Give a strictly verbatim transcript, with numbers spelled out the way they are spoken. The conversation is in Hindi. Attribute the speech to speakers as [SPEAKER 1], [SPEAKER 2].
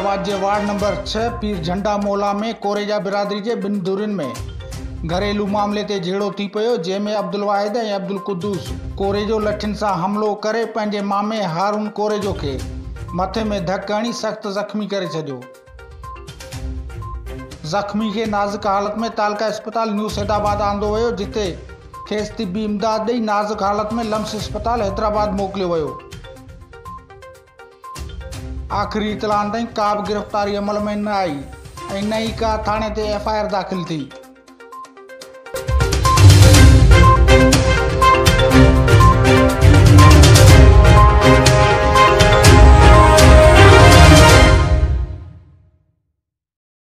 [SPEAKER 1] हैदराबाद के वार्ड नंबर छह पीर झंडा मोला में कोरेजा बिरादरी के बिन धुरिन में घरेलू मामले ते झेड़ो थी पियो, जंहिंमें अब्दुल वाहिद ऐं अब्दुल कुद्दूस कोरेजो लठिन सां हमलो करे पंहिंजे मामे हारून कोरेजो के मथे में धक हणी सख्त ज़ख्मी करे छॾियो। ज़ख्मी के नाज़ुक हालत में तालका अस्पताल न्यू सैदाबाद आंदो वियो, जिते खेस तिबी इमदाद ॾेई नाज़ुक हालत में लम्स अस्पताल हैदराबाद मोकिलियो वियो। आख़िरी इतलान ताईं का बि गिरफ़्तारी अमल में न आई ऐं न ई का थाणे ते एफ आई आर दाख़िल थी।